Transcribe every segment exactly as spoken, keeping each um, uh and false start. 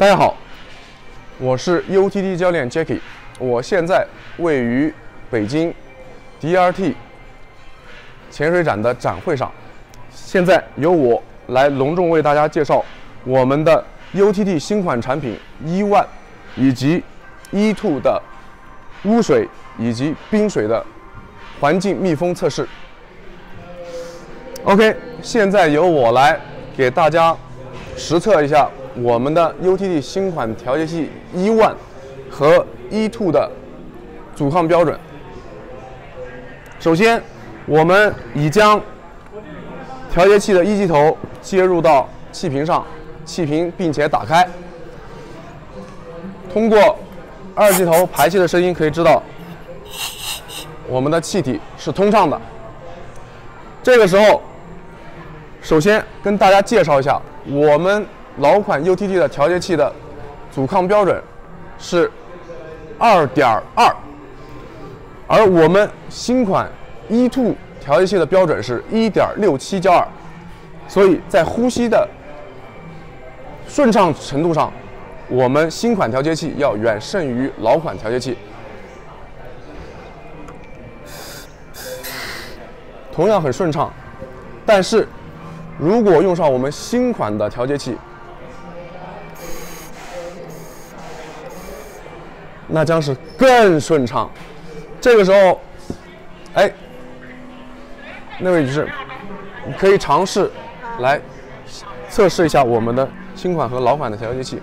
大家好，我是 U T T 教练 Jacky， 我现在位于北京 D R T 潜水展的展会上，现在由我来隆重为大家介绍我们的 U T T 新款产品 E 一 以及 E 二 的污水以及冰水的环境密封测试。OK， 现在由我来给大家实测一下我们的 U T T 新款调节器 E 一 和 E 二 的阻抗标准。首先，我们已将调节器的一级头接入到气瓶上，气瓶并且打开。通过二级头排气的声音可以知道，我们的气体是通畅的。这个时候，首先跟大家介绍一下，我们老款 U T T 的调节器的阻抗标准是 二点二， 而我们新款 E 二 调节器的标准是 一点六七焦耳，所以在呼吸的顺畅程度上，我们新款调节器要远胜于老款调节器。同样很顺畅，但是如果用上我们新款的调节器，那将是更顺畅。这个时候，哎，那位女士，你可以尝试来测试一下我们的新款和老款的调节器。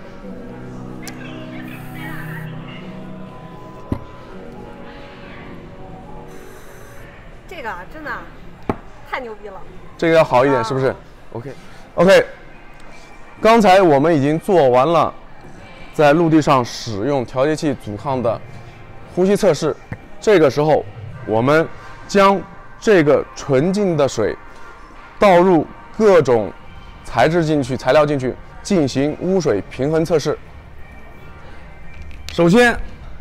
这个真的太牛逼了。 这个要好一点，是不是 ？OK，OK，、okay. okay. 刚才我们已经做完了在陆地上使用调节器阻抗的呼吸测试。这个时候，我们将这个纯净的水倒入各种材质进去、材料进去，进行污水平衡测试。首先，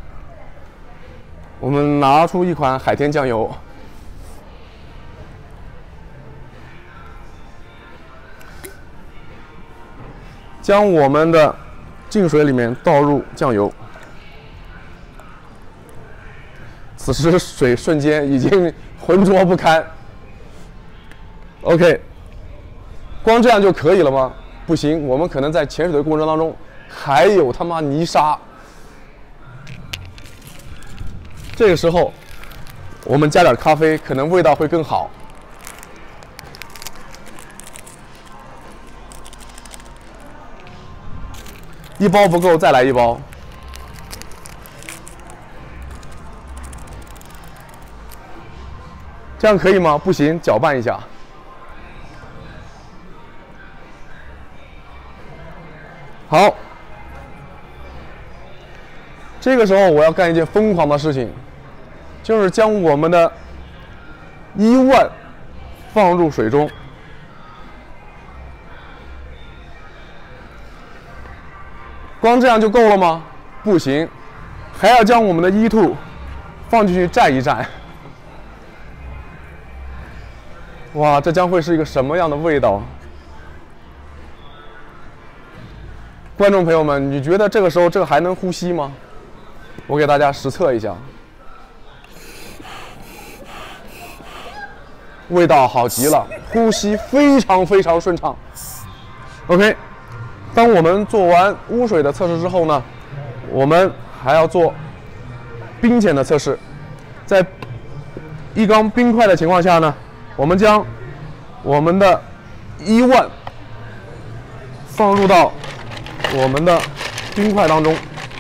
我们拿出一款海天酱油。将我们的净水里面倒入酱油，此时水瞬间已经浑浊不堪。OK， 光这样就可以了吗？不行，我们可能在潜水的过程当中还有他妈泥沙。这个时候，我们加点咖啡，可能味道会更好。一包不够，再来一包。这样可以吗？不行，搅拌一下。好，这个时候我要干一件疯狂的事情，就是将我们的E 一放入水中。光这样就够了吗？不行，还要将我们的E 二放进去蘸一蘸。哇，这将会是一个什么样的味道？观众朋友们，你觉得这个时候这个还能呼吸吗？我给大家实测一下，味道好极了，呼吸非常非常顺畅。OK。当我们做完污水的测试之后呢，我们还要做冰潜的测试。在一缸冰块的情况下呢，我们将我们的E 一放入到我们的冰块当中，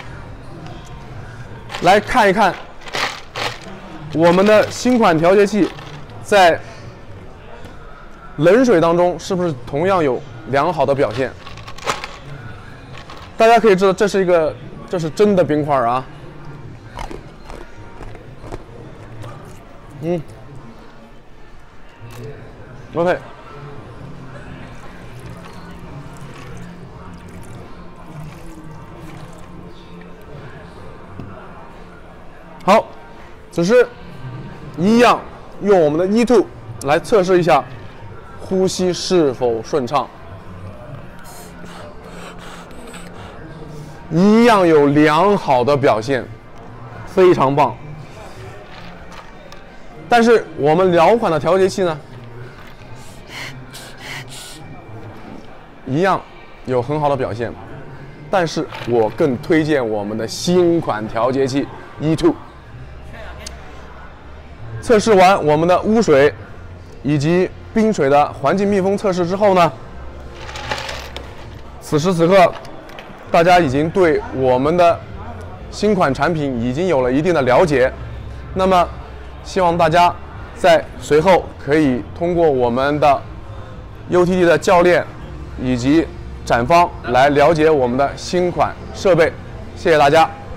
来看一看我们的新款调节器在冷水当中是不是同样有良好的表现。大家可以知道，这是一个，这是真的冰块啊。嗯 ，OK。好，此时一样用我们的E 二来测试一下呼吸是否顺畅。 一样有良好的表现，非常棒。但是我们老款的调节器呢，一样有很好的表现，但是我更推荐我们的新款调节器 E 二。测试完我们的污水以及冰水的环境密封测试之后呢，此时此刻，大家已经对我们的新款产品已经有了一定的了解。那么，希望大家在随后可以通过我们的 U T T 的教练以及展方来了解我们的新款设备。谢谢大家。